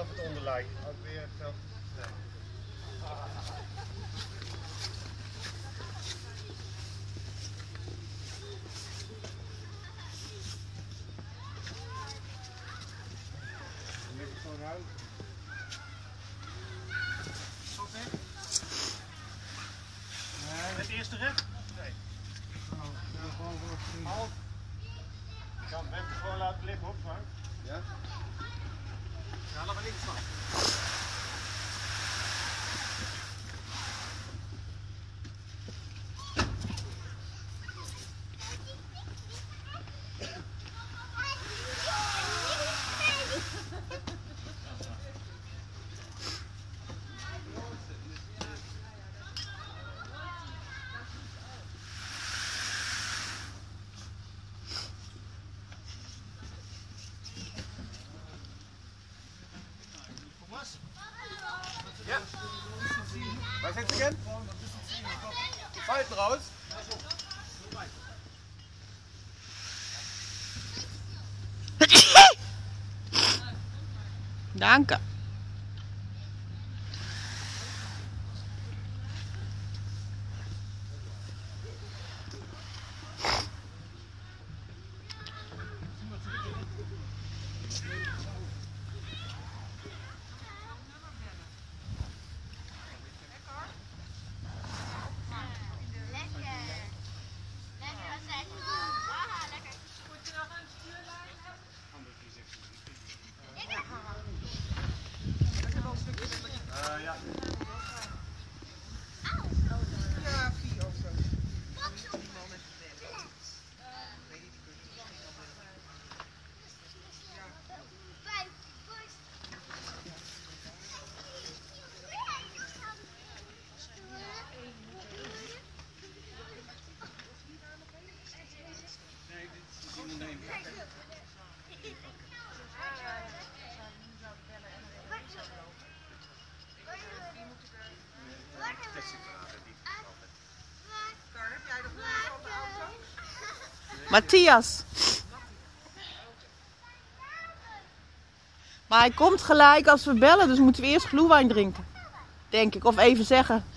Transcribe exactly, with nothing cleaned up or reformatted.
op het onderlijf. Ook weer hetzelfde systeem. Dan ligt het gewoon uit. Oké. Nee. Het eerste recht? Nee. Nou, ja, gewoon voor het half. Ik kan het hem gewoon laten liggen op, Frank. Ja? Ja, laat maar links staan. Ja. Waar zit ze again? Buiten raus. Danke. Uh, ja. Ja, vier of zo. Nee, dit is in de neem. Matthias. Maar hij komt gelijk als we bellen, dus moeten we eerst glühwein drinken. Denk ik, of even zeggen.